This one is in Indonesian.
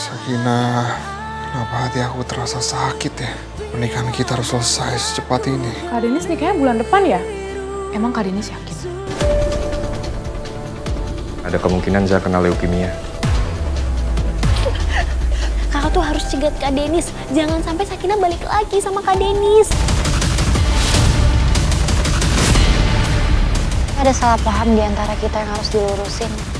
Sakinah, kenapa hati aku terasa sakit ya? Pernikahan kita harus selesai secepat ini. Kak Denis nikahnya bulan depan ya? Emang Kak Denis yakin? Ada kemungkinan saya kena leukemia. Kakak tuh harus cegat Kak Denis. Jangan sampai Sakinah balik lagi sama Kak Denis. Ada salah paham di antara kita yang harus dilurusin.